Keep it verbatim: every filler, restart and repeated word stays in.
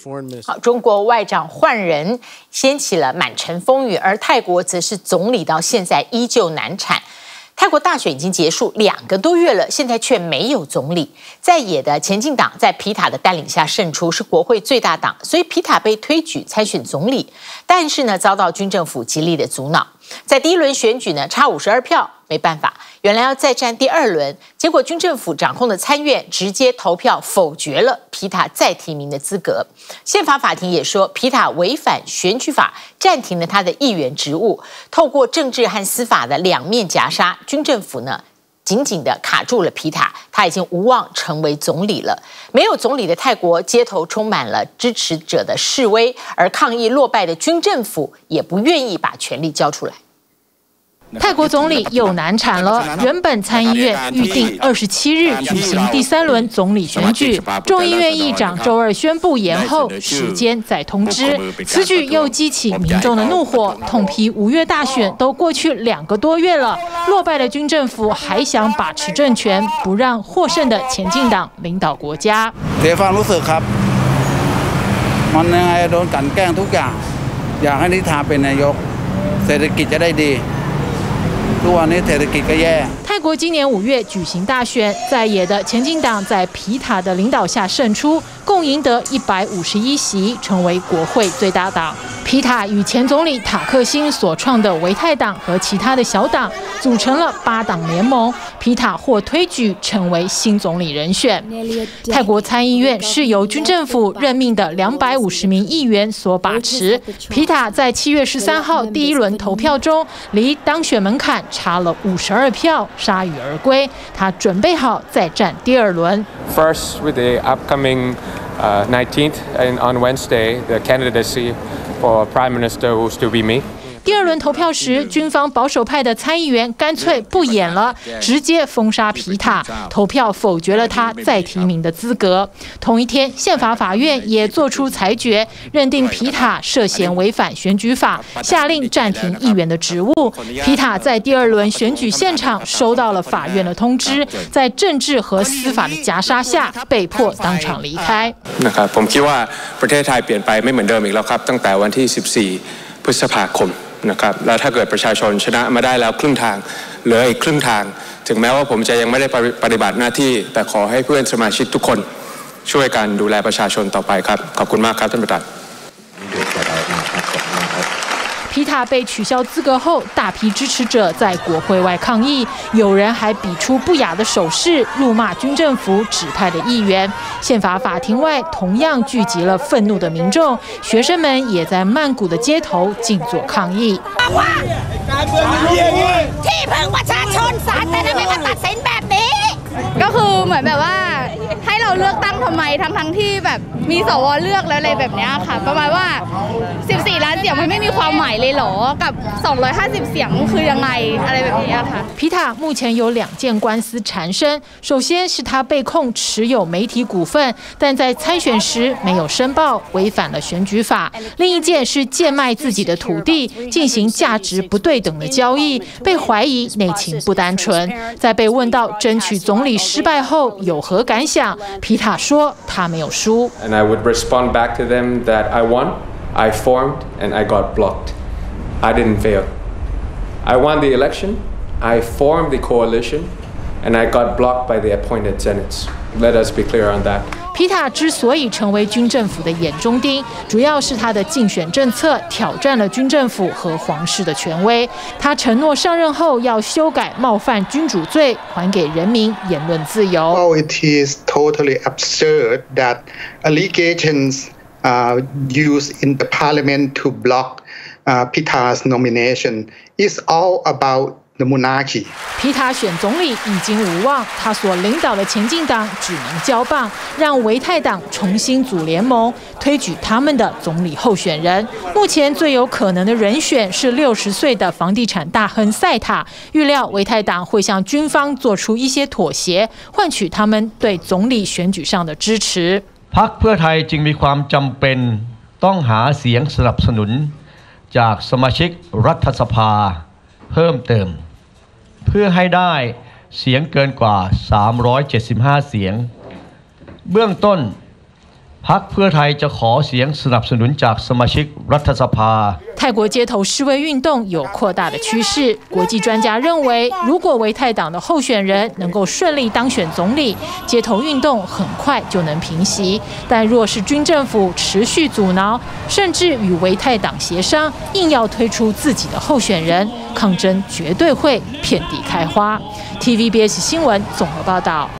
好，中国外长换人掀起了满城风雨，而泰国则是总理到现在依旧难产。泰国大选已经结束两个多月了，现在却没有总理。在野的前进党在皮塔的带领下胜出，是国会最大党，所以皮塔被推举参选总理。但是呢，遭到军政府极力的阻挠。在第一轮选举呢，差五十二票，没办法，原来要再战第二轮，结果军政府掌控的参院直接投票否决了皮塔再提名的资格。宪法法庭也说，皮塔违反选举法，暂停了他的议员职务。透过政治和司法的两面夹杀，军政府呢紧紧地卡住了皮塔，他已经无望成为总理了。没有总理的泰国，街头充满了支持者的示威，而抗议落败的军政府也不愿意把权力交出来。 泰国总理又难产了。原本参议院预定二十七日举行第三轮总理选举，众议院议长周二宣布延后，时间再通知。此举又激起民众的怒火，痛批五月大选都过去两个多月了，落败的军政府还想把持政权，不让获胜的前进党领导国家。 เสียความรู้สึกครับมันยังไงโดนกลั่นแกล้งทุกอย่างอยากให้นิธาเป็นนายกเศรษฐกิจจะได้ดี泰国今年五月举行大选，在野的前进党在皮塔的领导下胜出，共赢得一百五十一席，成为国会最大党。皮塔与前总理塔克辛所创的维泰党和其他的小党组成了八党联盟，皮塔获推举成为新总理人选。泰国参议院是由军政府任命的两百五十名议员所把持。皮塔在七月十三号第一轮投票中，离当选门槛差了五十二票，铩羽而归。他准备好再战第二轮。 First, with the upcoming uh, nineteenth and on Wednesday, the candidacy for Prime Minister will still be me. 第二轮投票时，军方保守派的参议员干脆不演了，直接封杀皮塔，投票否决了他再提名的资格。同一天，宪法法院也作出裁决，认定皮塔涉嫌违反选举法，下令暂停议员的职务。皮塔在第二轮选举现场收到了法院的通知，在政治和司法的夹杀下，被迫当场离开。 นะครับผมคิดว่าประเทศไทยเปลี่ยนไปไม่เหมือนเดิมอีกแล้วครับตั้งแต่วันที่สิบสี่พฤษภาคมนะครับแล้วถ้าเกิดประชาชนชนะมาได้แล้วครึ่งทางเหลืออีกครึ่งทางถึงแม้ว่าผมจะยังไม่ได้ปฏิบัติหน้าที่แต่ขอให้เพื่อนสมาชิกทุกคนช่วยกันดูแลประชาชนต่อไปครับขอบคุณมากครับท่านประธาน皮塔被取消资格后，大批支持者在国会外抗议，有人还比出不雅的手势，怒骂军政府指派的议员。宪法法庭外同样聚集了愤怒的民众，学生们也在曼谷的街头静坐抗议。 ที่พึ่งประชาชนศาลแต่ทำไมมาตัดสินแบบนี้ก็คือเหมือนแบบว่าให้เราเลือกตั้งทำไมทั้งทั้งที่แบบมีสวเลือกแล้วอะไรแบบนี้ค่ะประมาณว่าสิบสี่ล้านเสียงมันไม่มีความหมายเลยหรอกับสองร้อยห้าสิบเสียงคือยังไงอะไรแบบนี้ค่ะ皮塔目前有两件官司缠身，首先是他被控持有媒体股份，但在参选时没有申报，违反了选举法；另一件是贱卖自己的土地，进行价值不对等的交易，被怀疑内情不单纯。在被问到争取总理失败后有何感想，皮塔说他没有输。 And I would respond back to them that I won, I formed, and I got blocked. I didn't fail. I won the election, I formed the coalition, and I got blocked by the appointed senates. Let us be clear on that. 皮塔之所以成为军政府的眼中钉，主要是他的竞选政策挑战了军政府和皇室的权威。他承诺上任后要修改冒犯君主罪，还给人民言论自由。 Oh, it is totally absurd that allegations uh, used in the parliament to block uh, Pita's nomination is all about the monarchy. 皮塔选总理已经无望，他所领导的前进党只能交棒，让维泰党重新组联盟，推举他们的总理候选人。目前最有可能的人选是六十岁的房地产大亨塞塔。预料维泰党会向军方做出一些妥协，换取他们对总理选举上的支持。 พรรคเพื่อไทยจึงมีความจำเป็นต้องหาเสียงสนับสนุนจากสมาชิกรัฐสภาเพิ่มเติมเพื่อให้ได้เสียงเกินกว่าสามร้อยเจ็ดสิบห้าเสียงเบื้องต้นพรรคเพื่อไทยจะขอเสียงสนับสนุนจากสมาชิกรัฐสภา泰国街头示威运动有扩大的趋势，国际专家认为，如果维泰党的候选人能够顺利当选总理，街头运动很快就能平息。但若是军政府持续阻挠，甚至与维泰党协商，硬要推出自己的候选人，抗争绝对会遍地开花。T V B S 新闻综合报道。